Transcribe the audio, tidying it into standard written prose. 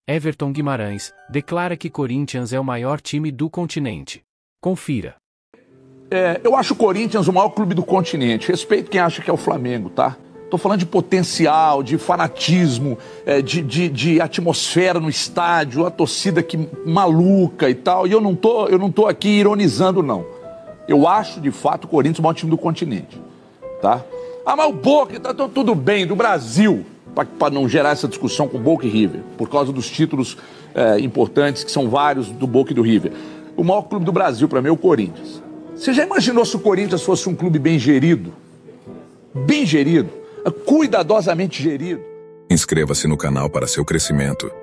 Everton Guimarães declara que Corinthians é o maior time do continente. Confira. Eu acho o Corinthians o maior clube do continente. Respeito quem acha que é o Flamengo, tá? Tô falando de potencial, de fanatismo, de atmosfera no estádio, a torcida maluca e tal. E eu não tô aqui ironizando, não. Eu acho, de fato, o Corinthians o maior time do continente, tá? Ah, mas o Boca, tá tudo bem, do Brasil, para não gerar essa discussão com Boca e River, por causa dos títulos importantes, que são vários do Boca e do River. O maior clube do Brasil, para mim, é o Corinthians. Você já imaginou se o Corinthians fosse um clube bem gerido? Bem gerido, cuidadosamente gerido? Inscreva-se no canal para seu crescimento.